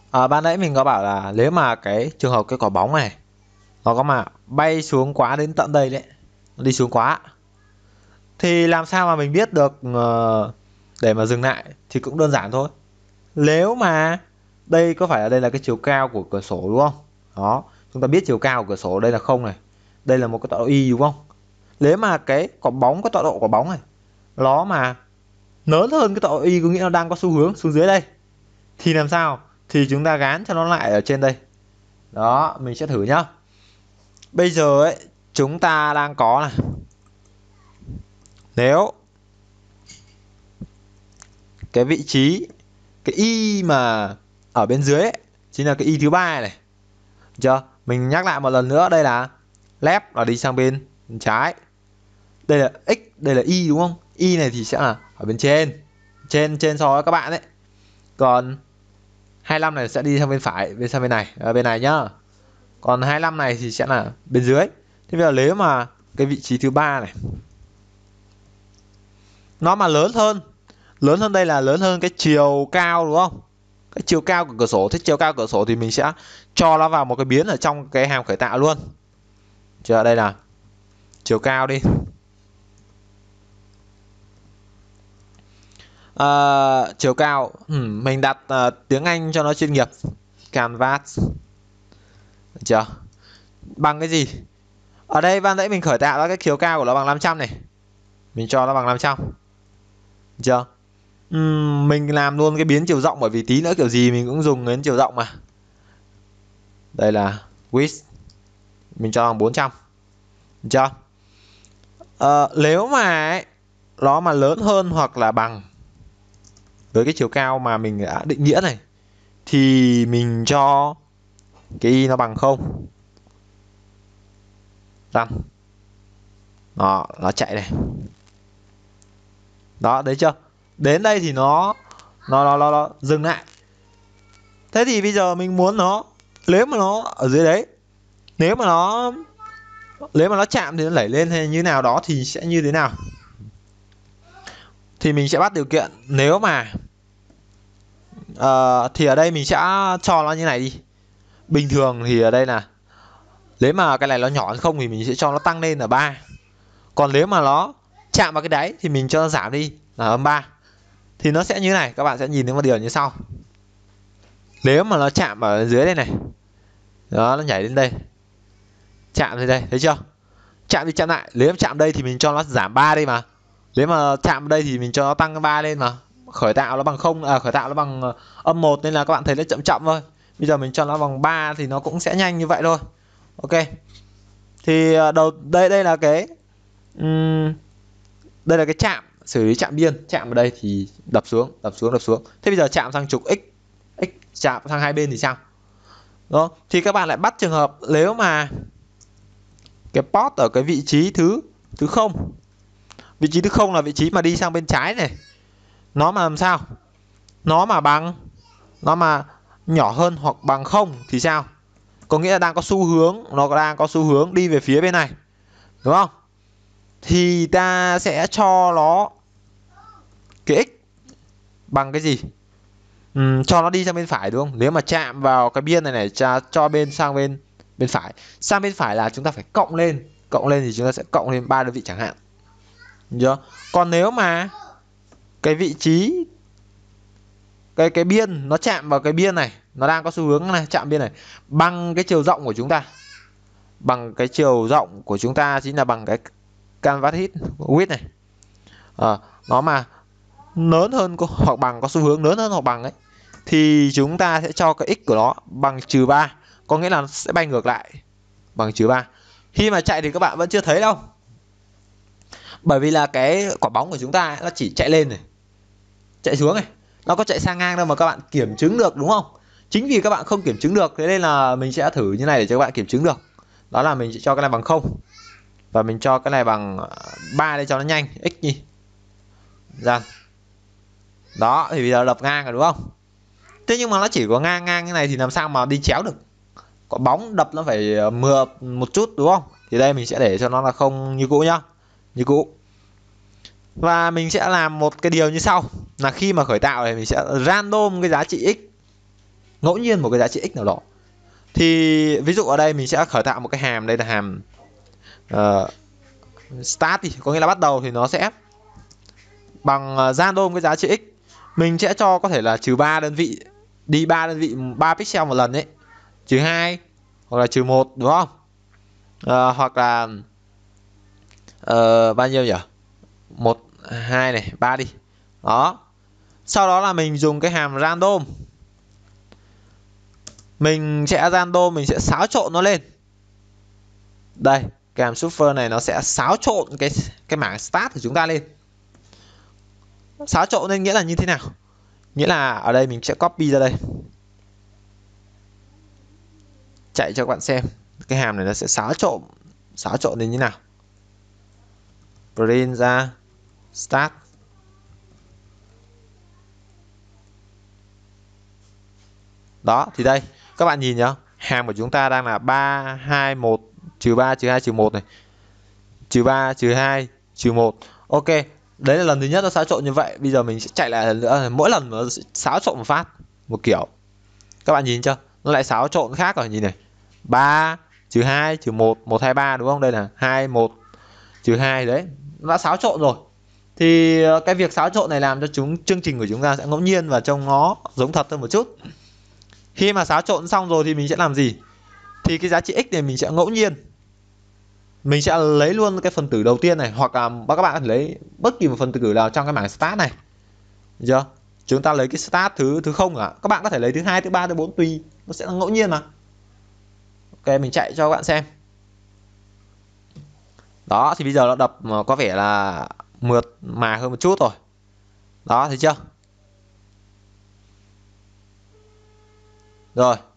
Ban nãy mình có bảo là nếu mà cái trường hợp cái quả bóng này nó có mà bay xuống quá đến tận đây đấy, nó đi xuống quá, thì làm sao mà mình biết được để mà dừng lại? Thì cũng đơn giản thôi. Nếu mà đây có phải là đây là cái chiều cao của cửa sổ đúng không? Đó, chúng ta biết chiều cao của cửa sổ đây là không này, đây là một cái tọa độ y đúng không? Nếu mà cái quả bóng, cái tọa độ quả bóng này nó mà lớn hơn cái tọa độ y, có nghĩa nó đang có xu hướng xuống dưới đây, thì làm sao? Thì chúng ta gán cho nó lại ở trên đây. Đó, mình sẽ thử nhá. Bây giờ ấy, chúng ta đang có này, nếu cái vị trí cái y mà ở bên dưới ấy, chính là cái y thứ ba này, chưa? Mình nhắc lại một lần nữa, đây là left là đi sang bên trái, đây là x, đây là y đúng không? Y này thì sẽ là ở bên trên, trên so với các bạn đấy. Còn 25 này sẽ đi sang bên phải, sang bên này, ở bên này nhá. Còn 25 này thì sẽ là bên dưới. Thế bây giờ nếu mà cái vị trí thứ ba này nó mà lớn hơn đây là lớn hơn cái chiều cao đúng không? Cái chiều cao của cửa sổ. Thế chiều cao cửa sổ thì mình sẽ cho nó vào một cái biến ở trong cái hàm khởi tạo luôn. Chưa, đây là chiều cao đi. Chiều cao mình đặt tiếng Anh cho nó chuyên nghiệp, canvas. Được chưa? Bằng cái gì? Ở đây ban nãy mình khởi tạo ra cái chiều cao của nó bằng 500 này, mình cho nó bằng 500. Được chưa? Mình làm luôn cái biến chiều rộng, bởi vì tí nữa kiểu gì mình cũng dùng đến chiều rộng mà. Đây là width, mình cho bằng 400. Được chưa? Nếu mà ấy, nó mà lớn hơn hoặc là bằng với cái chiều cao mà mình đã định nghĩa này, thì mình cho cái y nó bằng 0. Done. Đó, nó chạy này. Đó, đấy chưa? Đến đây thì nó dừng lại. Thế thì bây giờ mình muốn nó, nếu mà nó ở dưới đấy, nếu mà nó chạm thì nó đẩy lên hay như nào đó thì sẽ như thế nào? Thì mình sẽ bắt điều kiện nếu mà thì ở đây mình sẽ cho nó như này đi. Bình thường thì ở đây là nếu mà cái này nó nhỏ hơn không thì mình sẽ cho nó tăng lên là 3. Còn nếu mà nó chạm vào cái đáy thì mình cho nó giảm đi là âm 3. Thì nó sẽ như này, các bạn sẽ nhìn thấy một điều như sau. Nếu mà nó chạm ở dưới đây này, đó, nó nhảy đến đây, chạm lên đây, thấy chưa? Chạm đi chạm lại, nếu chạm đây thì mình cho nó giảm 3 đi mà. Nếu mà chạm đây thì mình cho nó tăng 3 lên mà. Khởi tạo nó bằng không, khởi tạo nó bằng âm 1 nên là các bạn thấy nó chậm chậm thôi. Bây giờ mình cho nó bằng 3 thì nó cũng sẽ nhanh như vậy thôi. Ok. Thì đây là cái đây là cái chạm, xử lý chạm biên. Chạm ở đây thì đập xuống. Thế bây giờ chạm sang trục x chạm sang hai bên thì sao? Đó, thì các bạn lại bắt trường hợp nếu mà cái port ở cái vị trí thứ 0. Vị trí thứ 0 là vị trí mà đi sang bên trái này. Nó mà làm sao? Nó mà nhỏ hơn hoặc bằng 0 thì sao? Có nghĩa là đang có xu hướng, nó đang có xu hướng đi về phía bên này. Đúng không? Thì ta sẽ cho nó cái x bằng cái gì? Cho nó đi sang bên phải đúng không? Nếu mà chạm vào cái biên này cho bên sang bên phải. Sang bên phải là chúng ta phải cộng lên thì chúng ta sẽ cộng lên 3 đơn vị chẳng hạn. Được chưa? Còn nếu mà cái vị trí cái biên nó chạm vào cái biên này, nó đang có xu hướng này, chạm biên này bằng cái chiều rộng của chúng ta. Bằng cái chiều rộng của chúng ta chính là bằng cái canvas width này. Nó mà lớn hơn hoặc bằng, có xu hướng lớn hơn hoặc bằng ấy, thì chúng ta sẽ cho cái x của nó bằng -3, có nghĩa là nó sẽ bay ngược lại bằng -3. Khi mà chạy thì các bạn vẫn chưa thấy đâu, bởi vì là cái quả bóng của chúng ta nó chỉ chạy lên này, chạy xuống này, nó có chạy sang ngang đâu mà các bạn kiểm chứng được, đúng không? Chính vì các bạn không kiểm chứng được, thế nên là mình sẽ thử như này để cho các bạn kiểm chứng được. Đó là mình sẽ cho cái này bằng 0 và mình cho cái này bằng 3 để cho nó nhanh, x nhỉ. Dần. Đó, thì bây giờ đập ngang rồi đúng không? Thế nhưng mà nó chỉ có ngang như này thì làm sao mà đi chéo được? Có bóng đập nó phải mượt một chút đúng không? Thì đây mình sẽ để cho nó là không như cũ nhá. Như cũ. Và mình sẽ làm một cái điều như sau, là khi mà khởi tạo này mình sẽ random cái giá trị x. ngẫu nhiên một cái giá trị x nào đó. Thì ví dụ ở đây mình sẽ khởi tạo một cái hàm, đây là hàm start thì có nghĩa là bắt đầu, thì nó sẽ bằng random cái giá trị x. Mình sẽ cho có thể là -3 đơn vị, đi 3 đơn vị 3 pixel một lần đấy, -2 hoặc là -1 đúng không? Hoặc là bao nhiêu nhỉ? 1 2 này, 3 đi. Đó. Sau đó là mình dùng cái hàm random. Mình sẽ random, mình sẽ xáo trộn nó lên. Đây, cái hàm subfer này nó sẽ xáo trộn cái mảng start của chúng ta lên. Xáo trộn nên nghĩa là như thế nào? Nghĩa là ở đây mình sẽ copy ra đây, chạy cho các bạn xem. Cái hàm này nó sẽ xáo trộn đến như nào. Print ra start. Đó, thì đây các bạn nhìn nhá, hàm của chúng ta đang là 3 2 1 -3 -2 -1 này, -3 -2 -1. Ok, đấy là lần thứ nhất nó xáo trộn như vậy. Bây giờ mình sẽ chạy lại lần nữa, mỗi lần nó xáo trộn một phát một kiểu. Các bạn nhìn chưa, nó lại xáo trộn khác rồi, nhìn này, 3 -2 -1 1 2 3 đúng không? Đây là 2 1 -2, đấy nó đã xáo trộn rồi. Thì cái việc xáo trộn này làm cho chương trình của chúng ta sẽ ngẫu nhiên và trông nó giống thật hơn một chút. Khi mà xáo trộn xong rồi thì mình sẽ làm gì? Thì cái giá trị x này mình sẽ ngẫu nhiên, mình sẽ lấy luôn cái phần tử đầu tiên này, hoặc là các bạn có thể lấy bất kỳ một phần tử nào trong cái mảng start này. Được chưa? Chúng ta lấy cái start thứ không cả, các bạn có thể lấy thứ 2, thứ 3, thứ 4 tùy, nó sẽ là ngẫu nhiên mà. Ok, mình chạy cho các bạn xem. Đó, thì bây giờ nó đập có vẻ là mượt mà hơn một chút rồi. Đó, thấy chưa? Rồi,